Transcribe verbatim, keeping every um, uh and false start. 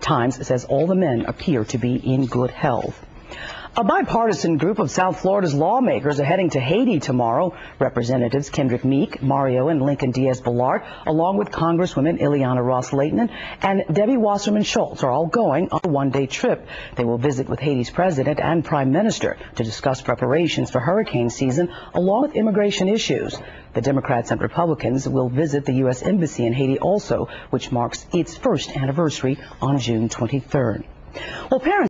Times says all the men appear to be in good health. A bipartisan group of South Florida's lawmakers are heading to Haiti tomorrow. Representatives Kendrick Meek, Mario and Lincoln Diaz-Balart, along with Congresswoman Ileana Ros-Lehtinen and Debbie Wasserman Schultz are all going on a one-day trip. They will visit with Haiti's president and prime minister to discuss preparations for hurricane season, along with immigration issues. The Democrats and Republicans will visit the U S Embassy in Haiti also, which marks its first anniversary on June twenty-third. Well, parents